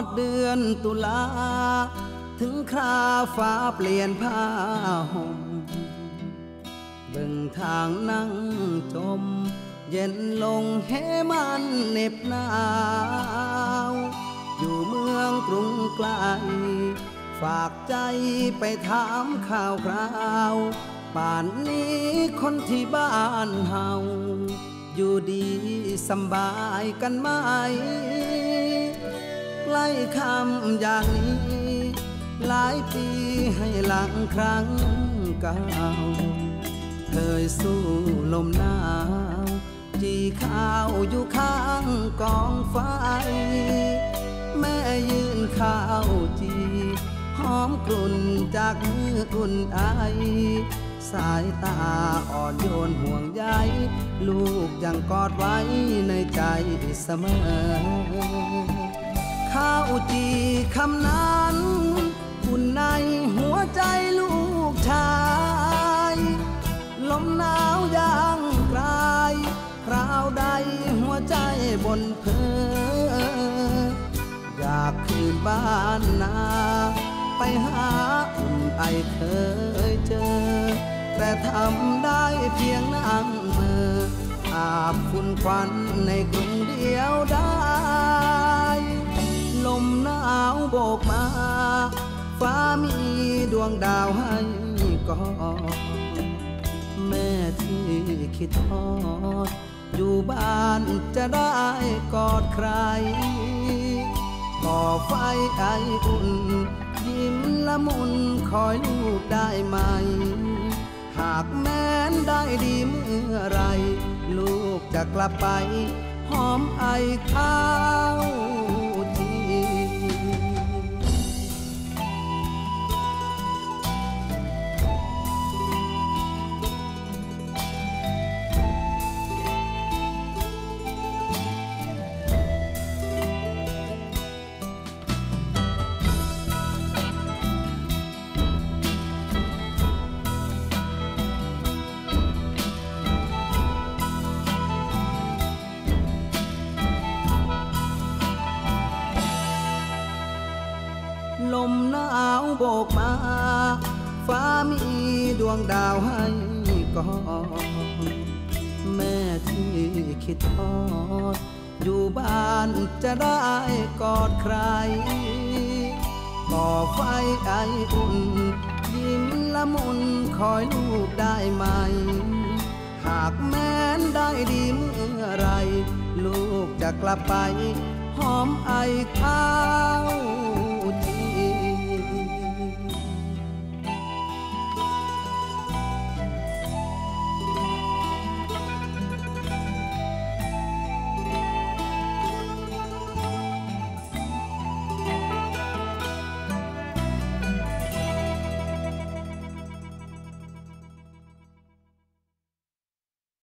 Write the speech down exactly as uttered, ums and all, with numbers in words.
ดเดือนตุลาถึงคราฟ้าเปลี่ยนผ้าห่มเบิ่งทางนั่งจมเย็นลงเฮมันเหน็บหนาวอยู่เมืองกรุงไกลฝากใจไปถามข่าวคราวป่านนี้คนที่บ้านเฮาอยู่ดีสบายกันไหมใกล้คำอย่างนี้หลายปีให้หลังครั้งเก่าเคยสู้ลมหนาวจีข้าวอยู่ข้างกองไฟแม่ยืนข้าวจีหอมกลุ่นจากมืออุ่นไอสายตาอ่อนโยนห่วงใยลูกยังกอดไว้ในใจเสมอข้าวจีคำนั้นอุ่นในหัวใจลูกชายลมหนาวยางกลายคราวใดหัวใจบนเพออยากคืนบ้านนาไปหาอุ่นไอเคยเจอแต่ทำได้เพียงนั่งเมื่ออาบฝุ่นควันในกรุงเดียวได้ลมหนาวโบกมาฟ้ามีดวงดาวให้กอดแม่ที่คิดทอดอยู่บ้านจะได้กอดใครก่อไฟไออุ่นยิ้มละมุนคอยลูกได้ไหมหากแม้นได้ดีเมื่อไรลูกจะกลับไปหอมไอข้าวจีลมหนาวโบกมาฟ้ามีดวงดาวให้กอดแม่ที่คิดทอดอยู่บ้านจะได้กอดใครก่อไฟไออุ่นยิ้มละมุนคอยลูกได้ไหมหากแม้นได้ดีเมื่อไรลูกจะกลับไปหอมไอข้าว